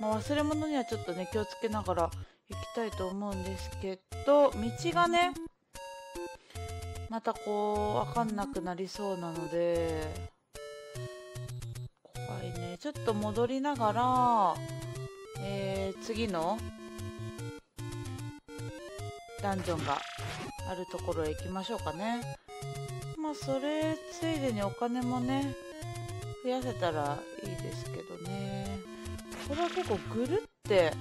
まあ、忘れ物にはちょっとね、気をつけながら行きたいと思うんですけど、道がね、またこう、わかんなくなりそうなので、怖いね。ちょっと戻りながら、次のダンジョンがあるところへ行きましょうかね。まあ、それついでにお金もね、増やせたらいいですけどね。これは結構ぐるって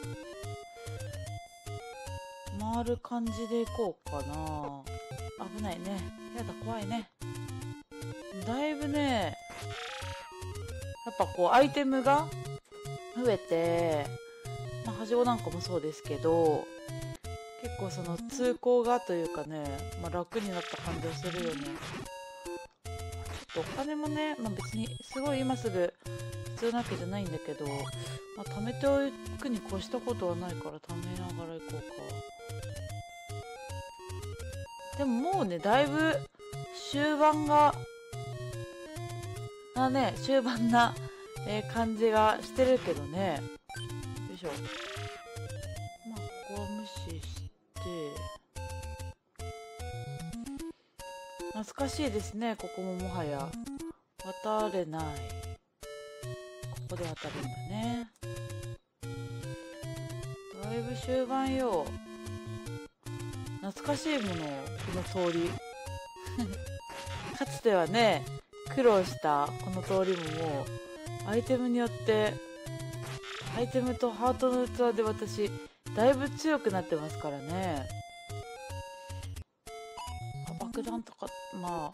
回る感じで行こうかな。危ないね。やだ、怖いね。だいぶね、やっぱこうアイテムが増えて、まあ、はしごなんかもそうですけど、結構その通行がというかね、まあ、楽になった感じはするよね。ちょっとお金もね、まあ、別にすごい今すぐ必要なわけじゃないんだけど、まあ、貯めておくに越したことはないから貯めながら行こうか。でももうね、だいぶ終盤な感じがしてるけどね。よいしょ。まあ、ここは無視して。懐かしいですね、ここももはや。渡れない。ここで渡るんだね。だいぶ終盤よ。懐かしいもの、この通り。かつてはね、苦労したこの通りももう、アイテムによって、アイテムとハートの器で私、だいぶ強くなってますからね。爆弾とか、ま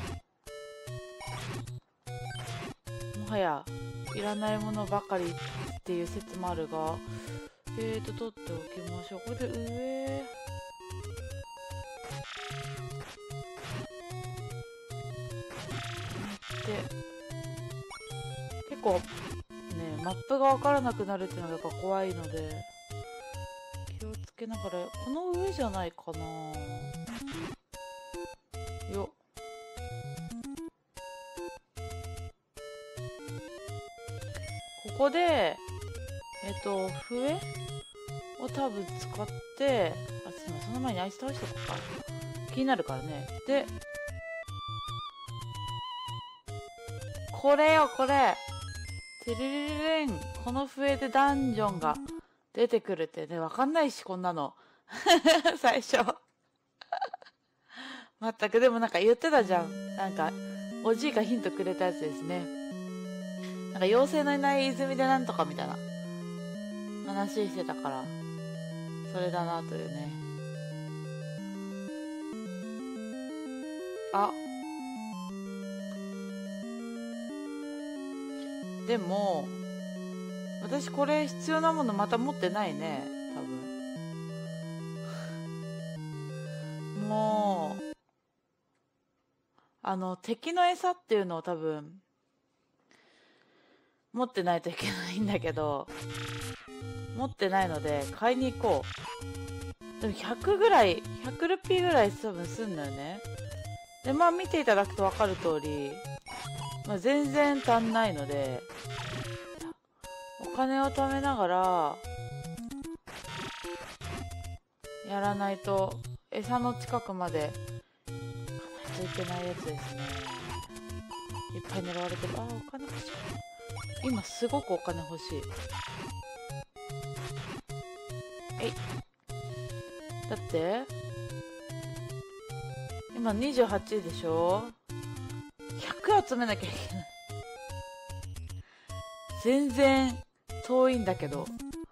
あ、もはや、いらないものばかりっていう説もあるが、取っておきましょう。これで上、結構ね、マップが分からなくなるっていうのがやっぱ怖いので気をつけながら、この上じゃないかなよ。ここで笛を多分使って、その前にあいつ倒しておこうか。気になるからね。で、これよ、これ。てるるるれん。この笛でダンジョンが出てくるってね、わかんないし、こんなの。最初。まったく、でもなんか言ってたじゃん。なんか、おじいがヒントくれたやつですね。なんか妖精のいない泉でなんとかみたいな話してたから、それだなというね。あ、でも、私これ必要なものまた持ってないね、多分。もう、敵の餌っていうのを多分、持ってないといけないんだけど、持ってないので、買いに行こう。でも100ぐらい、100ルピーぐらい多分すんのよね。で、まあ見ていただくと分かる通り、まあ、全然足んないので、お金を貯めながら、やらないと、餌の近くまで行かないといけないやつですね。いっぱい狙われてる。あ、お金欲しい。今すごくお金欲しい。えい。だって、今28でしょ？ 100 集めなきゃいけない。全然遠いんだけど。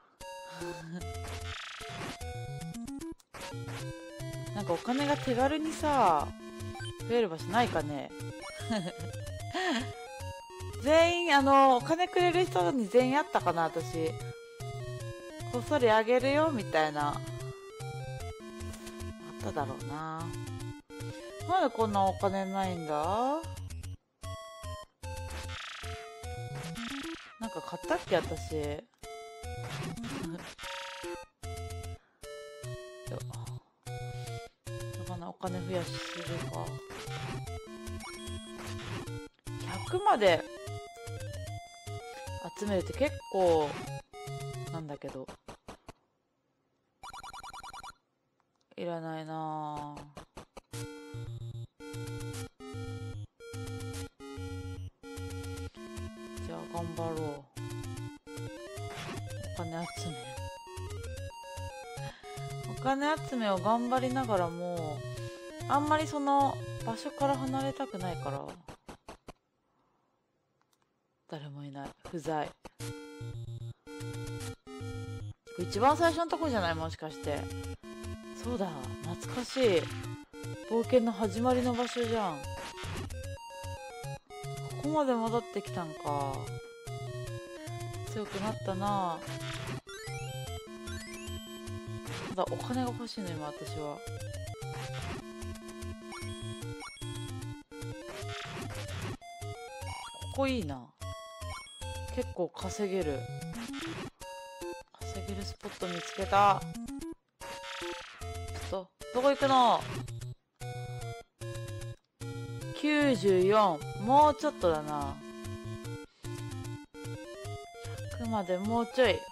なんかお金が手軽にさ、増える場所ないかね。全員、お金くれる人に全員あったかな、私。こっそりあげるよ、みたいな。あっただろうな。なんでこんなお金ないんだ？なんか買ったっけ、私。お金増やしするか。100まで集めるって結構なんだけど。いらないなぁ。じゃあ頑張ろう。お金集め。お金集めを頑張りながらも、あんまりその場所から離れたくないから。誰もいない。不在。一番最初のとこじゃない？もしかして。そうだ、懐かしい。冒険の始まりの場所じゃん。ここまで戻ってきたんか。強くなったな。ただお金が欲しいの今私は。ここいいな。結構稼げるスポット見つけた。ちょっとどこ行くの。94。もうちょっとだな。100までもうちょい。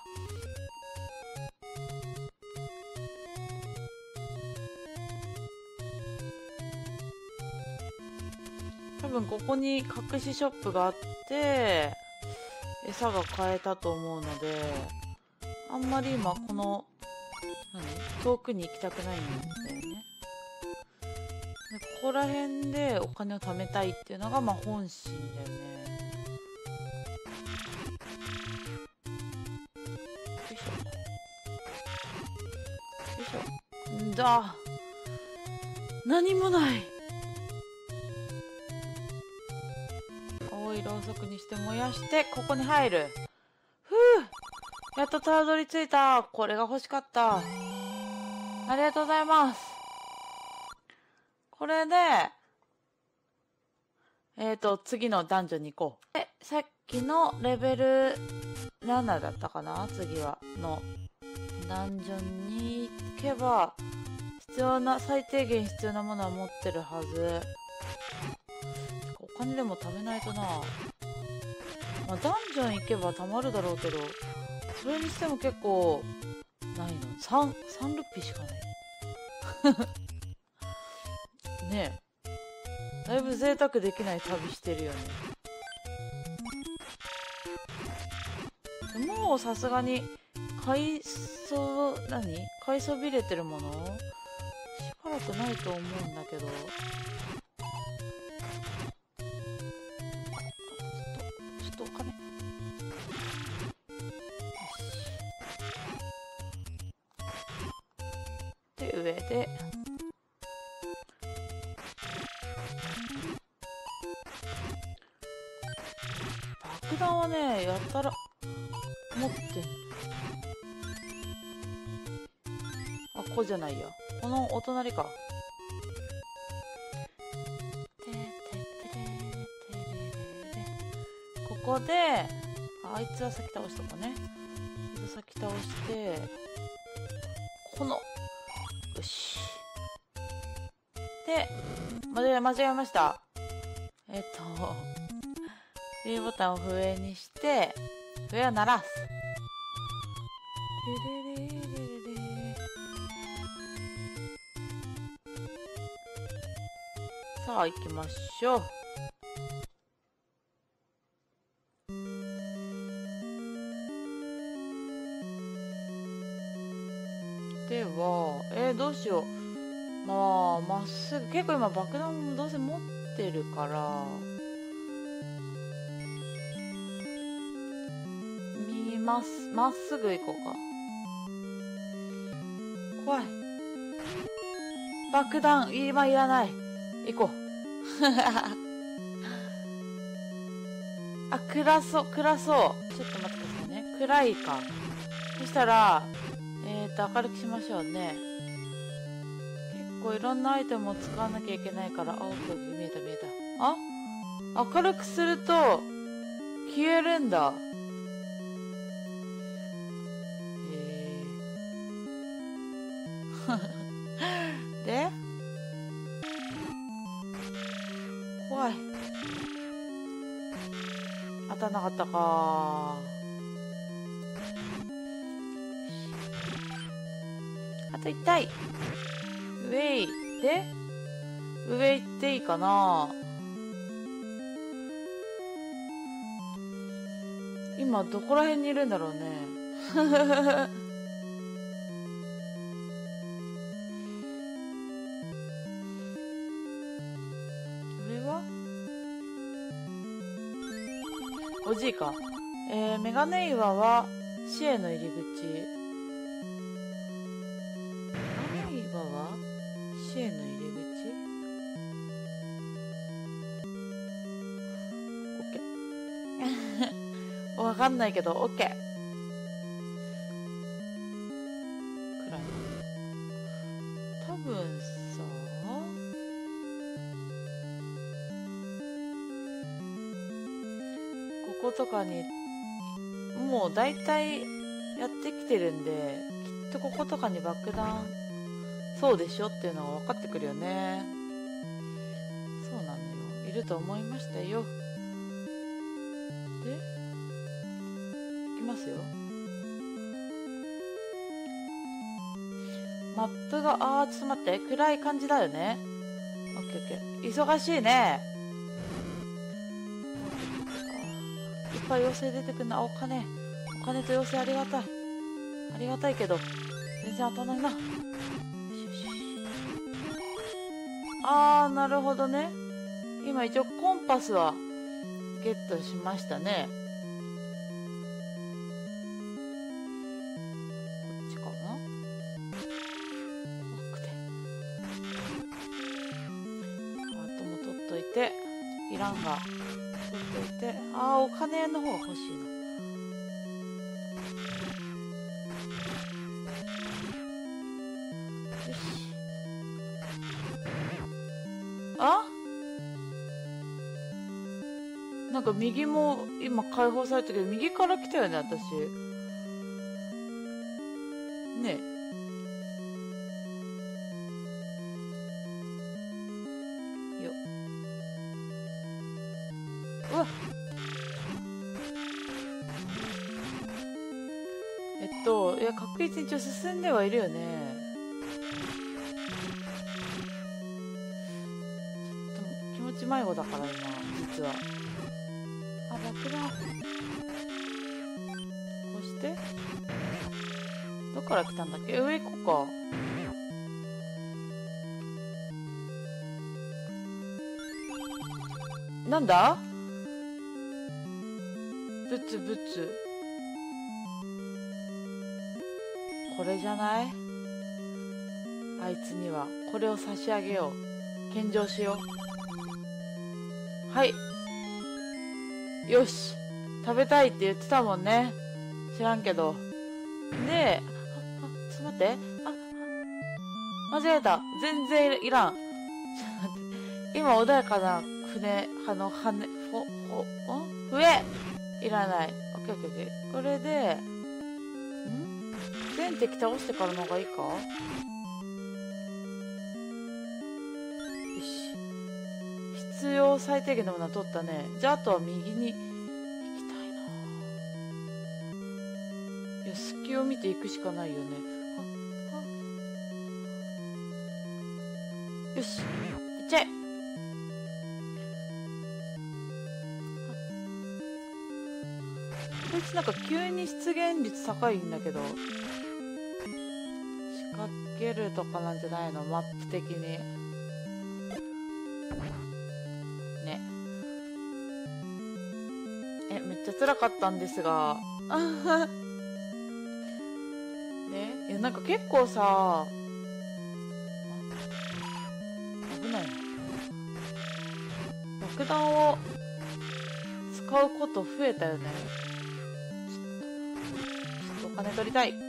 多分ここに隠しショップがあって餌が買えたと思うので、あんまり今この遠くに行きたくないんだよね。でここら辺でお金を貯めたいっていうのがまあ本心だよね。よいしょよいしょ。んだ、何もない。青いろうそくにして燃やしてここに入る。ふう、やっとたどり着いた。これが欲しかった。ありがとうございます。これで次のダンジョンに行こう。でさっきのレベル7だったかな、次はのダンジョンに行けば最低限必要なものは持ってるはず。お金でも貯めないとな。まあ、ダンジョン行けば貯まるだろうけど、それにしても結構ないの。3ルピーしかないねえ。だいぶ贅沢できない旅してるよね。もうさすがに買いそびれてるものしばらくないと思うんだけど。ちょっとお金。で上で爆弾はねやったら持ってんの。あ、ここじゃないや、このお隣か。ここであいつは先倒しとこね。先倒してこのよし。で間違えました。B ボタンを上にして上を鳴らす。さあ行きましょう。ではどうしよう。まあまっすぐ、結構今爆弾もどうせ持ってるからまっすぐ行こうか。怖い。爆弾今いらない。行こう。あ、暗そう。ちょっと待ってくださいね。暗いか。そしたら明るくしましょうね。結構いろんなアイテムを使わなきゃいけないから。あ、見えた。あ、明るくすると消えるんだ。で怖い。当たんなかったか。 と痛い。上行って、上行っていいかな。今どこら辺にいるんだろうね。上はおじいか。メガネ岩は死への入り口。メガネ岩は死への入り口。オッケー。わかんないけど、オッケー。くらい。多分さ、こことかにもう大体やってきてるんで、きっとこことかに爆弾そうでしょっていうのが分かってくるよね。そうなのよ、いると思いましたよ。で、いきますよ。マップがちょっと待って、暗い感じだよね。オッケーオッケー。忙しいね。いっぱい妖精出てくるな。お金と妖精ありがたい。ありがたいけど全然当たんないな。なるほどね。今一応コンパスはゲットしましたね。こっちかな。奥でハートも取っといて、いらんが取っといて。お金の方が欲しいな。よし。なんか右も今解放されたけど、右から来たよね、私。ねえ。よっ。うわっ。いや、確実に一応進んではいるよね。ちょっと気持ち迷子だから今、実は。爆弾。こうして。どっから来たんだっけ。上行こうか。なんだ。ブツブツ。これじゃない。あいつにはこれを差し上げよう。献上しよう。はい。よし。食べたいって言ってたもんね。知らんけど。で、ちょっと待って。間違えた。全然いらん。ちょっと待って。今穏やかな船、笛いらない。オッケーオッケーオッケー。これで、全敵倒してからの方がいいか。よし。必要最低限のものは取ったね。じゃああとは右に行きたいな。いや、隙を見ていくしかないよね。よし、行っちゃえ。こいつなんか急に出現率高いんだけど、仕掛けるとかなんじゃないの、マップ的にね。めっちゃ辛かったんですがね、いやなんか結構さ、危ない。爆弾を使うこと増えたよね。ちょっとお金取りたい。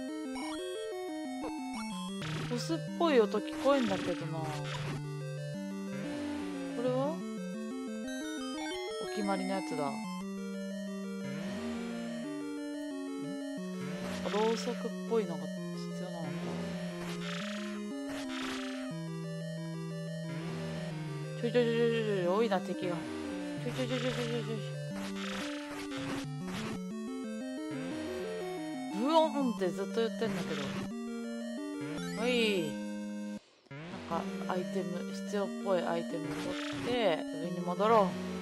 ボスっぽい音聞こえんだけどな。これはお決まりのやつだ。ろうそくっぽいのが必要なのか。ちょいちょいちょいちょい多いな敵が。ちょいちょいちょいちょいちょいちょい。ブオンってずっと言ってんだけど。 ほい。なんかアイテム、必要っぽいアイテム取って上に戻ろう。